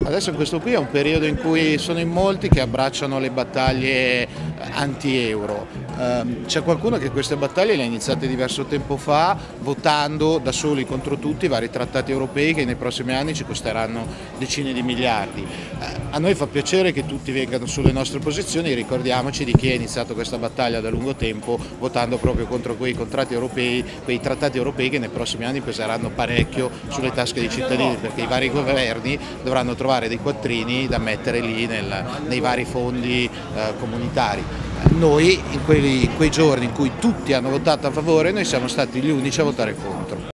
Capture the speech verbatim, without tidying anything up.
Adesso questo qui è un periodo in cui sono in molti che abbracciano le battaglie anti-euro. Um, c'è qualcuno che queste battaglie le ha iniziate diverso tempo fa, votando da soli contro tutti i vari trattati europei che nei prossimi anni ci costeranno decine di miliardi. Uh, a noi fa piacere che tutti vengano sulle nostre posizioni, ricordiamoci di chi ha iniziato questa battaglia da lungo tempo, votando proprio contro quei contratti europei, quei trattati europei che nei prossimi anni peseranno parecchio sulle tasche dei cittadini, perché i vari governi dovranno trovare dei quattrini da mettere lì nel, nei vari fondi eh, comunitari. Noi in quei, in quei giorni in cui tutti hanno votato a favore, noi siamo stati gli unici a votare contro.